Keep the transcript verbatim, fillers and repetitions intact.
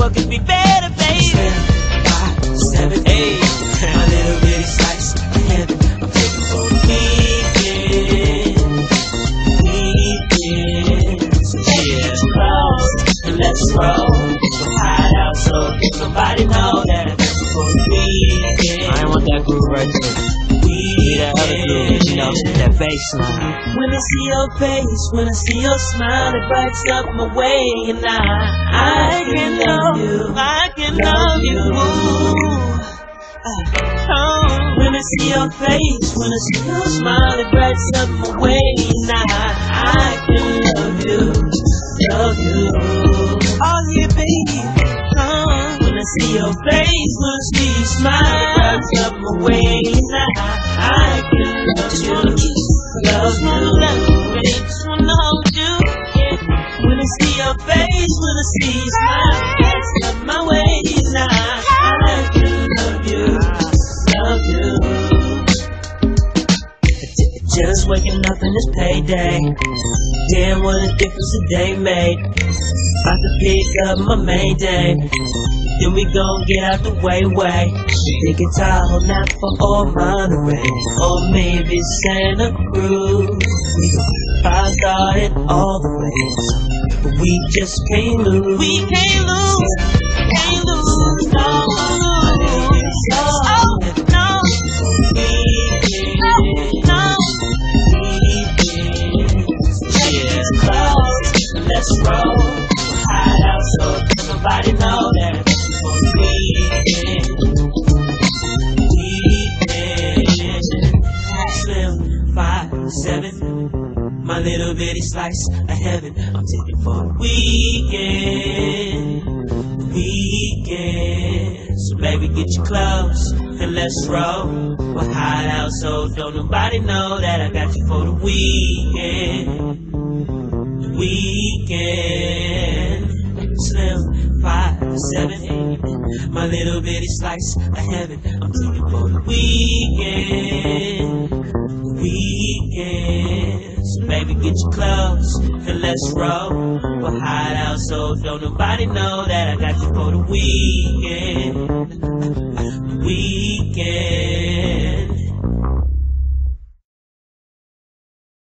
what could be better, baby? Five, seven, Hey, my little bitty slice of heaven. I'm taking for the weekend. Weekend. So yeah. close and let's roll. So hide out so nobody know that I'm taking for the weekend. I want that groove right there. Need that other groove, you know, that bass line. When I see your face, when I see your smile, it brights up my way, and I, I can love you, I can love you. Oh, when I see your face, when I see your smile, it brights up my way, and I, I can love you, love you. Oh yeah, baby. Oh, when I see your face, when I see you smile, it brights up my way, and I, I can love Just you, wanna kiss, love just wanna you. love you, baby. Just wanna hold you. Yeah. When I see your face, when I see you smile, it's up my way, and I, I can love you, love you. J- Just waking up and it's payday. Damn, what a difference a day made. About to pick up my main day. Then we gon' get out the way, way. Take a Tahoe nap for all Monterey, or maybe Santa Cruz. We gon' five star it all the way, but we just can't lose. We can't lose, can't lose, no. Oh, No, no. yeah. Close, let's roll. Hide out so nobody know that it's for the weekend. Weekend. Slim, five, seven. My little bitty slice of heaven. I'm taking for the weekend. Weekend. So baby, get your clothes and let's roll. We'll hide out so don't nobody know that I got you for the weekend. Weekend. Slim, five, seven, eight. My little bitty slice of heaven. I'm taking for the weekend. Weekend. So baby, get your clothes and let's roll. We'll hide out so don't nobody know that I got you for the weekend. Weekend.